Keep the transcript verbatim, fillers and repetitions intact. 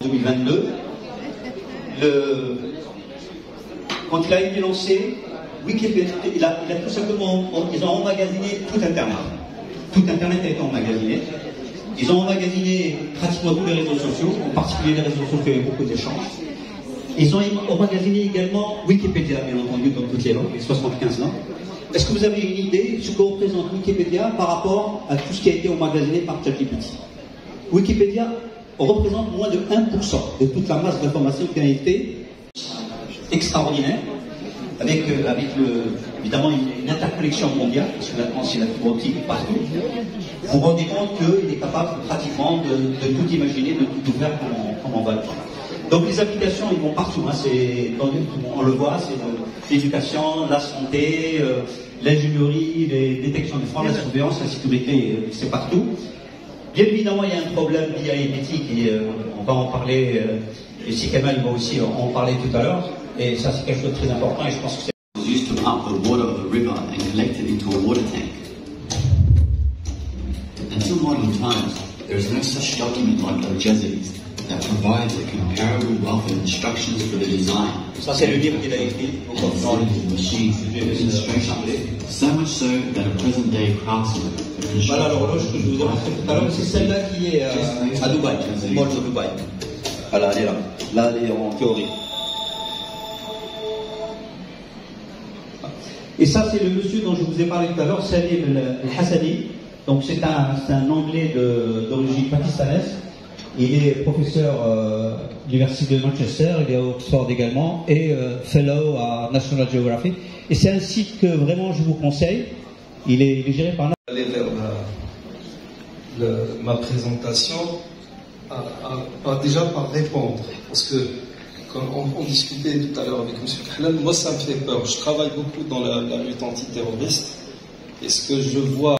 deux mille vingt-deux, le... quand il a été lancé, Wikipédia, il a, il a tout simplement, ils ont emmagasiné tout Internet. Tout Internet a été emmagasiné. Ils ont emmagasiné pratiquement tous les réseaux sociaux, en particulier les réseaux sociaux avec beaucoup d'échanges. Ils ont emmagasiné également Wikipédia, bien entendu, dans toutes les langues, les soixante-quinze langues. Est-ce que vous avez une idée de ce que représente Wikipédia par rapport à tout ce qui a été emmagasiné par ChatGPT? Wikipédia représente moins de un pour cent de toute la masse d'informations qui a été extraordinaire, avec, euh, avec le, évidemment une, une interconnexion mondiale, parce que maintenant c'est la fibre optique partout. Vous vous rendez compte qu'il est capable pratiquement de, de tout imaginer, de tout faire comme on, comme on va le faire. Donc les applications, ils vont partout, hein, c'est, on le voit, c'est l'éducation, la santé, euh, l'ingénierie, les détections de fraude, la surveillance, la sécurité, euh, c'est partout. Bien évidemment, il y a un problème d'I A éthique et euh, on va en parler, euh, et si Kamal va aussi en parler tout à l'heure, et ça c'est quelque chose de très important et je pense que c'est... used to pump the water of a river and collect it into a water tank. Until modern times, there is no such document like Al-Jazari's that provides a comparable wealth of instructions for the design. Ça c'est le livre qu'il a écrit. So much so that a present-day craftsman. Voilà l'horloge que je vous ai montré tout à l'heure, c'est celle-là qui est euh, à Dubaï, Mall de Dubaï. Voilà, elle est là. Là, elle est en théorie. Et ça, c'est le monsieur dont je vous ai parlé tout à l'heure, Salim El-Hassani. Donc, c'est un, un Anglais d'origine pakistanaise. Il est professeur euh, à l'Université de Manchester, il est à Oxford également, et euh, fellow à National Geographic. Et c'est un site que vraiment je vous conseille. Il est, il est géré par... Aller vers la, le, ma présentation, à, à, à, déjà par répondre. Parce que, quand on, on discutait tout à l'heure avec M. Kahlan, moi ça me fait peur. Je travaille beaucoup dans la, la lutte antiterroriste. Et ce que je vois